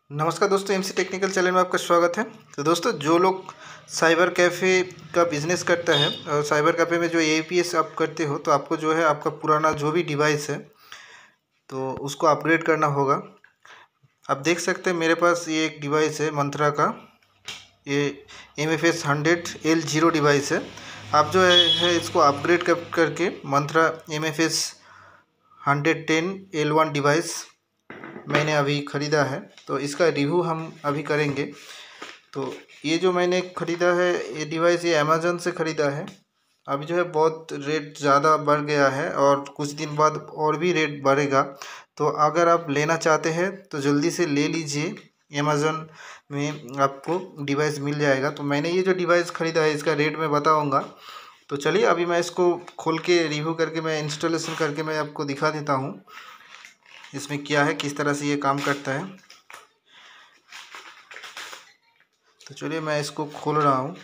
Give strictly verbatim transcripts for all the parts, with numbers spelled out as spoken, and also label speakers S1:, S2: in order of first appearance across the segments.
S1: नमस्कार दोस्तों, MC technical channel में आपका स्वागत है। तो दोस्तों, जो लोग साइबर कैफ़े का बिज़नेस करता है और साइबर कैफ़े में जो एईपीएस आप करते हो, तो आपको जो है आपका पुराना जो भी डिवाइस है तो उसको अपग्रेड करना होगा। आप देख सकते हैं मेरे पास ये एक डिवाइस है मंत्रा का, ये M F S hundred L zero device है। आप जो है, है इसको अपग्रेड कर करके Mantra M F S hundred ten L one device मैंने अभी ख़रीदा है, तो इसका रिव्यू हम अभी करेंगे। तो ये जो मैंने ख़रीदा है ये डिवाइस, ये अमेज़न से ख़रीदा है। अभी जो है बहुत रेट ज़्यादा बढ़ गया है और कुछ दिन बाद और भी रेट बढ़ेगा। तो अगर आप लेना चाहते हैं तो जल्दी से ले लीजिए, अमेज़न में आपको डिवाइस मिल जाएगा। तो मैंने ये जो डिवाइस ख़रीदा है इसका रेट मैं बताऊँगा। तो चलिए अभी मैं इसको खोल के रिव्यू करके मैं इंस्टॉलेशन करके मैं आपको दिखा देता हूँ इसमें क्या है, किस तरह से ये काम करता है। तो चलिए मैं इसको खोल रहा हूँ।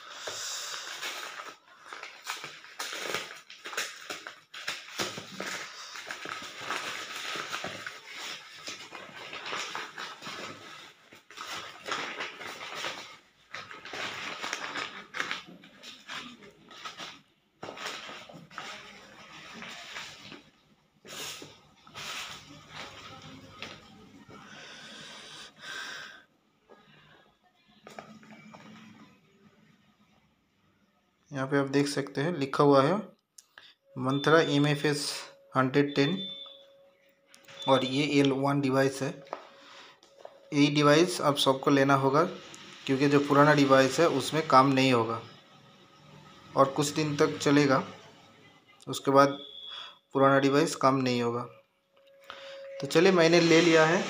S1: यहाँ पे आप देख सकते हैं लिखा हुआ है Mantra M F S hundred ten और ये एल वन डिवाइस है। यही डिवाइस आप सबको लेना होगा क्योंकि जो पुराना डिवाइस है उसमें काम नहीं होगा और कुछ दिन तक चलेगा, उसके बाद पुराना डिवाइस काम नहीं होगा। तो चलिए मैंने ले लिया है,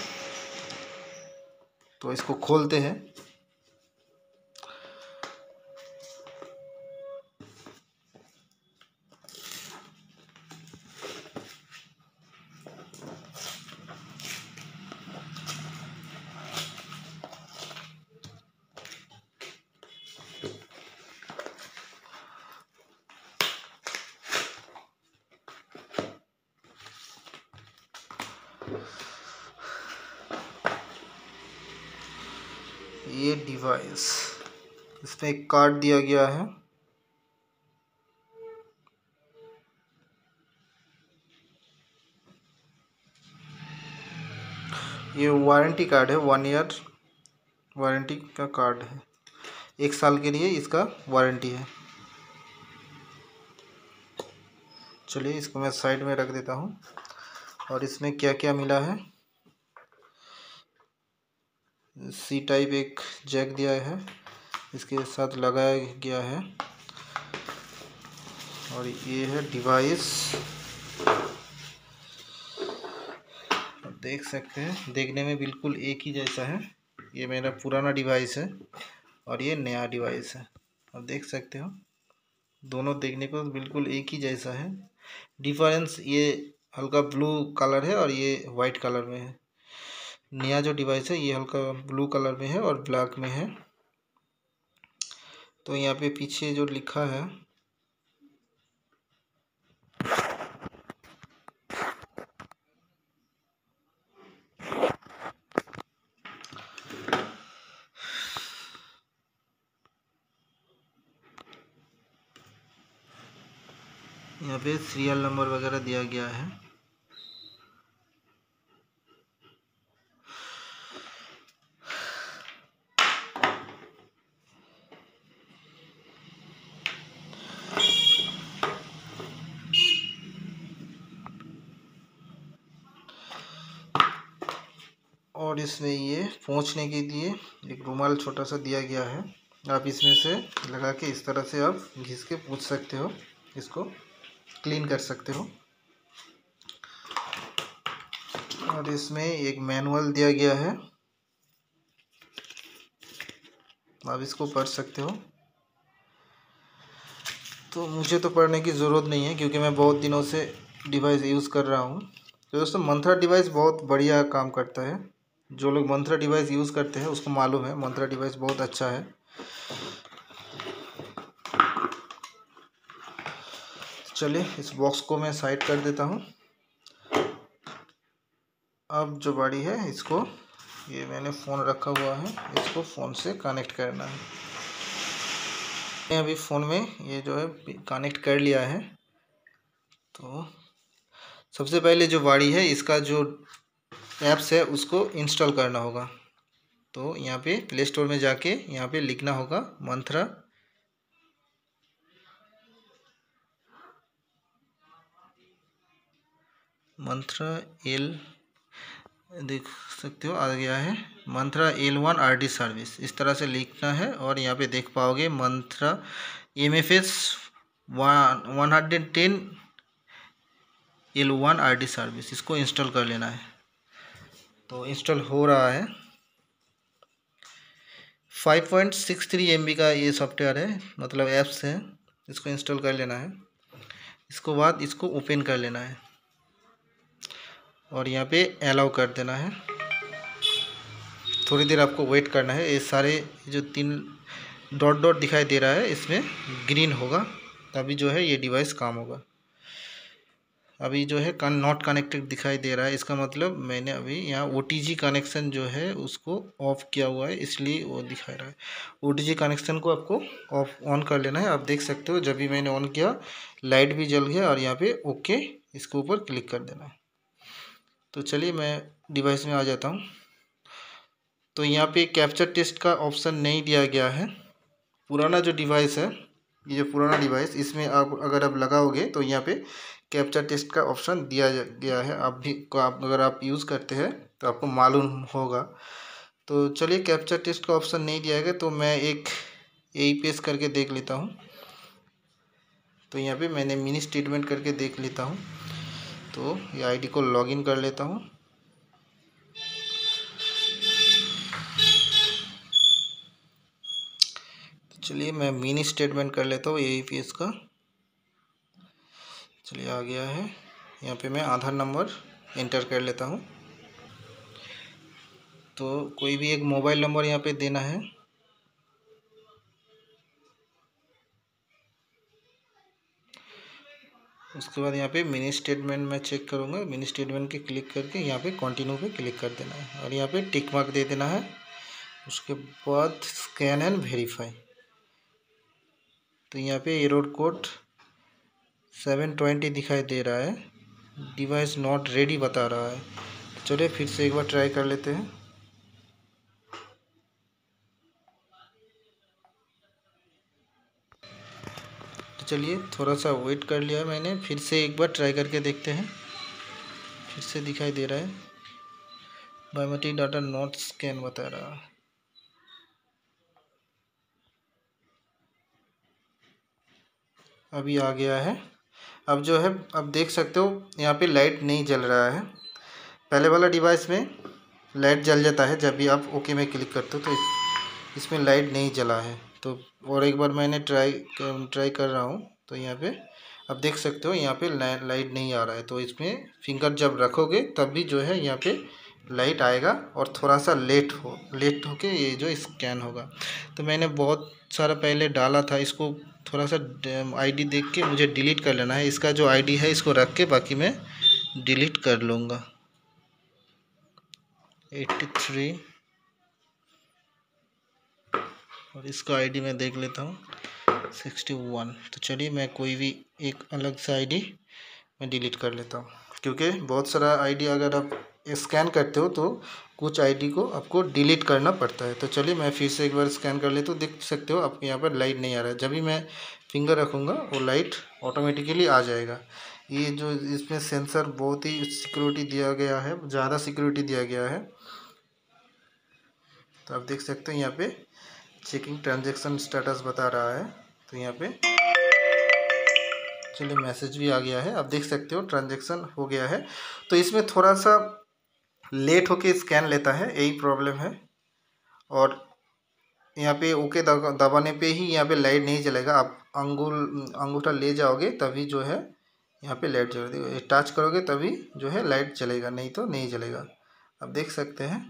S1: तो इसको खोलते हैं। ये डिवाइस, इसमें एक कार्ड दिया गया है। ये वारंटी कार्ड है, वन ईयर वारंटी का कार्ड है। एक साल के लिए इसका वारंटी है। चलिए इसको मैं साइड में रख देता हूँ। और इसमें क्या क्या मिला है, सी टाइप एक जैक दिया है, इसके साथ लगाया गया है। और ये है डिवाइस, देख सकते हैं देखने में बिल्कुल एक ही जैसा है। ये मेरा पुराना डिवाइस है और ये नया डिवाइस है। आप देख सकते हो दोनों देखने को बिल्कुल एक ही जैसा है। डिफरेंस ये हल्का ब्लू कलर है और ये वाइट कलर में है। नया जो डिवाइस है ये हल्का ब्लू कलर में है और ब्लैक में है। तो यहाँ पे पीछे जो लिखा है, यहाँ पे सीरियल नंबर वगैरह दिया गया है। और इसमें ये पोंछने के लिए एक रुमाल छोटा सा दिया गया है। आप इसमें से लगा के इस तरह से आप घिस के पोंछ सकते हो, इसको क्लीन कर सकते हो। और इसमें एक मैनुअल दिया गया है, आप इसको पढ़ सकते हो। तो मुझे तो पढ़ने की ज़रूरत नहीं है क्योंकि मैं बहुत दिनों से डिवाइस यूज़ कर रहा हूँ। तो दोस्तों, मंत्रा डिवाइस बहुत बढ़िया काम करता है। जो लोग मंत्रा डिवाइस यूज़ करते हैं उसको मालूम है मंत्रा डिवाइस बहुत अच्छा है। चलिए इस बॉक्स को मैं साइड कर देता हूँ। अब जो बड़ी है इसको ये मैंने फ़ोन रखा हुआ है, इसको फ़ोन से कनेक्ट करना है। मैं अभी फ़ोन में ये जो है कनेक्ट कर लिया है। तो सबसे पहले जो वाड़ी है, इसका जो ऐप्स है उसको इंस्टॉल करना होगा। तो यहाँ पे प्ले स्टोर में जाके यहाँ पे लिखना होगा मंत्रा मंत्रा एल, देख सकते हो आ गया है Mantra L one R D service, इस तरह से लिखना है। और यहाँ पे देख पाओगे Mantra M F S one one hundred ten L one R D service, इसको इंस्टॉल कर लेना है। तो इंस्टॉल हो रहा है। Five point six three M B का ये सॉफ्टवेयर है, मतलब ऐप्स है, इसको इंस्टॉल कर लेना है। इसको बाद इसको ओपन कर लेना है और यहाँ पे अलाउ कर देना है। थोड़ी देर आपको वेट करना है। ये सारे जो तीन डॉट डॉट दिखाई दे रहा है इसमें ग्रीन होगा, तभी जो है ये डिवाइस काम होगा। अभी जो है कन नॉट कनेक्टेड दिखाई दे रहा है, इसका मतलब मैंने अभी यहाँ ओ टी जी कनेक्शन जो है उसको ऑफ़ किया हुआ है, इसलिए वो दिखा रहा है। ओ टी जी कनेक्शन को आपको ऑफ ऑन कर लेना है। आप देख सकते हो जब भी मैंने ऑन किया लाइट भी जल गया और यहाँ पे ओके इसके ऊपर क्लिक कर देना है। तो चलिए मैं डिवाइस में आ जाता हूँ। तो यहाँ पे कैप्चर टेस्ट का ऑप्शन नहीं दिया गया है। पुराना जो डिवाइस है, ये जो पुराना डिवाइस, इसमें आप अगर आप लगाओगे तो यहाँ पे कैप्चर टेस्ट का ऑप्शन दिया गया है। आप भी आप अगर आप यूज़ करते हैं तो आपको मालूम होगा। तो चलिए कैप्चर टेस्ट का ऑप्शन नहीं दिया गया तो मैं एक यही पेश करके देख लेता हूँ। तो यहाँ पे मैंने मिनी स्टेटमेंट करके देख लेता हूँ। तो ये आईडी को लॉगिन कर लेता हूँ। चलिए मैं मिनी स्टेटमेंट कर लेता हूँ ए ई पी एस का। चलिए आ गया है। यहाँ पे मैं आधार नंबर एंटर कर लेता हूँ। तो कोई भी एक मोबाइल नंबर यहाँ पे देना है। उसके बाद यहाँ पे मिनी स्टेटमेंट मैं चेक करूँगा। मिनी स्टेटमेंट के क्लिक करके यहाँ पे कंटिन्यू पे क्लिक कर देना है और यहाँ पे टिक मार्क दे देना है। उसके बाद स्कैन एंड वेरीफाई। तो यहाँ पे एरर कोड सेवन ट्वेंटी दिखाई दे रहा है, डिवाइस नॉट रेडी बता रहा है। चलिए फिर से एक बार ट्राई कर लेते हैं। तो चलिए थोड़ा सा वेट कर लिया मैंने, फिर से एक बार ट्राई करके देखते हैं। फिर से दिखाई दे रहा है बायोमेट्रिक डाटा नॉट स्कैन बता रहा है। अभी आ गया है। अब जो है अब देख सकते हो यहाँ पे लाइट नहीं जल रहा है। पहले वाला डिवाइस में लाइट जल जाता है जब भी आप ओके में क्लिक करते हो, तो इस, इसमें लाइट नहीं जला है। तो और एक बार मैंने ट्राई ट्राई कर रहा हूँ। तो यहाँ पे अब देख सकते हो यहाँ पे लाइट नहीं आ रहा है। तो इसमें फिंगर जब रखोगे तब भी जो है यहाँ पे लाइट आएगा और थोड़ा सा लेट हो लेट होके ये जो स्कैन होगा। तो मैंने बहुत सारा पहले डाला था, इसको थोड़ा सा आईडी देख के मुझे डिलीट कर लेना है। इसका जो आईडी है इसको रख के बाकी मैं डिलीट कर लूँगा। एट्टी थ्री और इसका आईडी मैं देख लेता हूँ सिक्सटी वन। तो चलिए मैं कोई भी एक अलग सा आईडी मैं डिलीट कर लेता हूँ, क्योंकि बहुत सारा आईडी अगर आप स्कैन करते हो तो कुछ आईडी को आपको डिलीट करना पड़ता है। तो चलिए मैं फिर से एक बार स्कैन कर लेता हूँ। देख सकते हो आपके यहाँ पर लाइट नहीं आ रहा है। जब भी मैं फिंगर रखूँगा वो लाइट ऑटोमेटिकली आ जाएगा। ये जो इसमें सेंसर बहुत ही सिक्योरिटी दिया गया है, ज़्यादा सिक्योरिटी दिया गया है। तो आप देख सकते हो यहाँ पे चेकिंग ट्रांजैक्शन स्टेटस बता रहा है। तो यहाँ पे चलिए मैसेज भी आ गया है। आप देख सकते हो ट्रांजैक्शन हो गया है। तो इसमें थोड़ा सा लेट होके स्कैन लेता है, यही प्रॉब्लम है। और यहाँ पे ओके दबाने पे ही यहाँ पे लाइट नहीं जलेगा। आप अंगुल अंगूठा ले जाओगे तभी जो है यहाँ पे लाइट जलेगी। टच करोगे तभी जो है लाइट जलेगा, नहीं तो नहीं जलेगा। आप देख सकते हैं।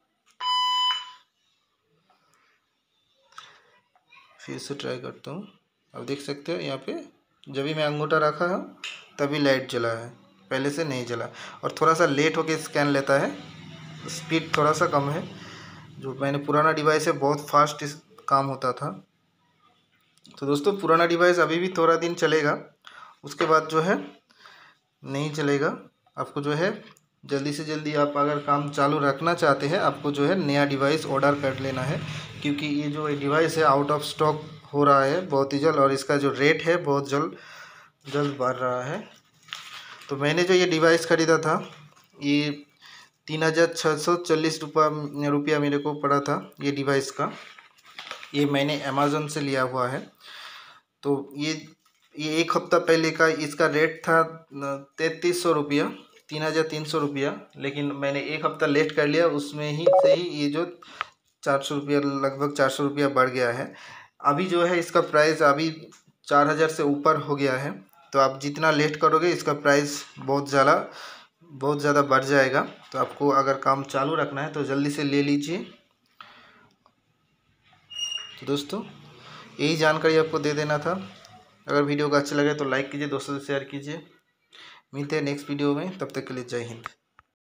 S1: फिर से ट्राई करता हूँ। अब देख सकते हो यहाँ पे जब भी मैं अंगूठा रखा हूँ तभी लाइट जला है, पहले से नहीं जला। और थोड़ा सा लेट होके स्कैन लेता है। स्पीड थोड़ा सा कम है। जो मैंने पुराना डिवाइस है बहुत फास्ट इस काम होता था। तो दोस्तों पुराना डिवाइस अभी भी थोड़ा दिन चलेगा, उसके बाद जो है नहीं चलेगा। आपको जो है जल्दी से जल्दी आप अगर काम चालू रखना चाहते हैं, आपको जो है नया डिवाइस ऑर्डर कर लेना है, क्योंकि ये जो डिवाइस है आउट ऑफ स्टॉक हो रहा है बहुत ही जल्द, और इसका जो रेट है बहुत जल्द जल्द बढ़ रहा है। तो मैंने जो ये डिवाइस ख़रीदा था ये तीन हज़ार छः सौ चालीस रुपया रुपया मेरे को पड़ा था ये डिवाइस का। ये मैंने अमेज़न से लिया हुआ है। तो ये ये एक हफ़्ता पहले का इसका रेट था तैंतीस सौ रुपया, तीन हज़ार तीन सौ रुपया, लेकिन मैंने एक हफ़्ता लेट कर लिया, उसमें ही से ही ये जो चार सौ रुपया लगभग चार सौ रुपया बढ़ गया है। अभी जो है इसका प्राइस अभी चार हज़ार से ऊपर हो गया है। तो आप जितना लेट करोगे इसका प्राइस बहुत ज़्यादा बहुत ज़्यादा बढ़ जाएगा। तो आपको अगर काम चालू रखना है तो जल्दी से ले लीजिए। तो दोस्तों यही जानकारी आपको दे देना था। अगर वीडियो को अच्छा लगे तो लाइक कीजिए, दोस्तों से शेयर कीजिए। मिलते हैं नेक्स्ट वीडियो में, तब तक के लिए जय हिंद।